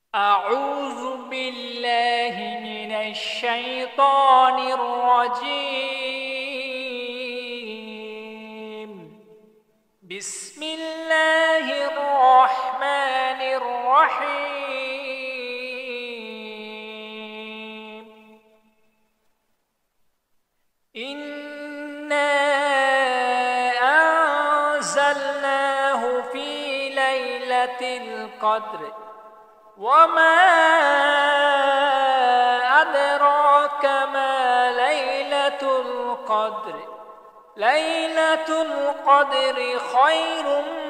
أعوذ بالله من الشيطان الرجيم. بسم الله الرحمن الرحيم. إنا أنزلناه في ليلة القدر وما أدراك ما ليلة القدر. ليلة القدر خير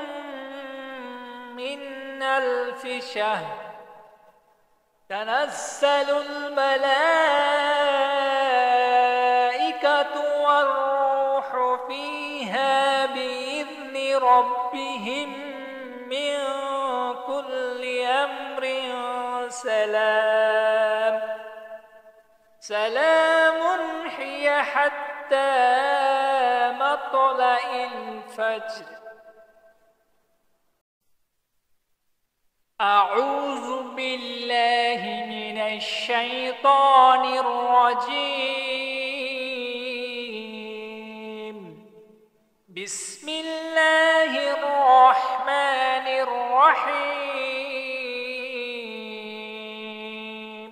من ألف شهر. تنزل الملائكة والروح فيها بإذن ربهم من كل أمر. سلام هي حتى مطلع الفجر. أعوذ بالله من الشيطان الرجيم. بسم الله الرحمن الرحيم.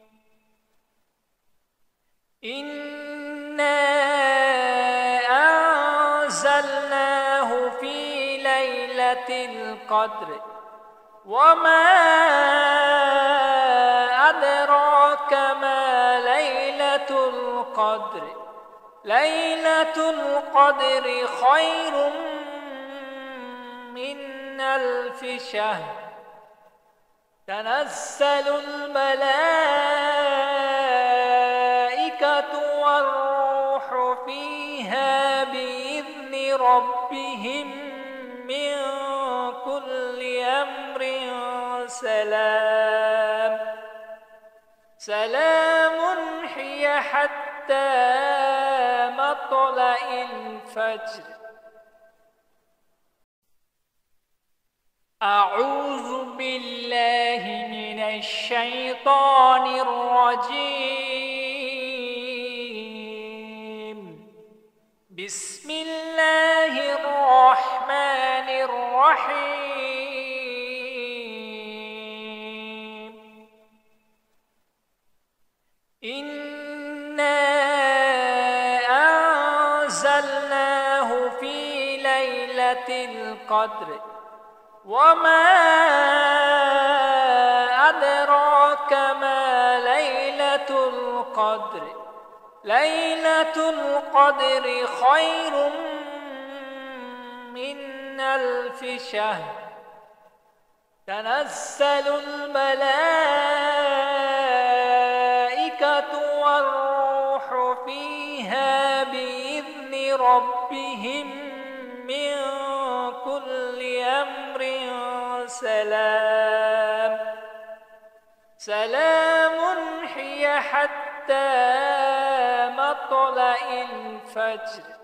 إنا أنزلناه في ليلة القدر وما أدراك ما ليلة القدر. ليلة القدر خير من ألف شهر. تنزل الملائكة والروح فيها بإذن ربهم من كل أمر. سلام هي حتى مطلع الفجر. أعوذ بالله من الشيطان الرجيم. بسم الله الرحمن الرحيم. إنا أنزلناه في ليلة القدر وما أدراك ما ليلة القدر. ليلة القدر خير من ألف شهر. تنزل الملائكة والروح فيها بإذن ربهم من كل أمر. سلام هي حتى مطلع الفجر.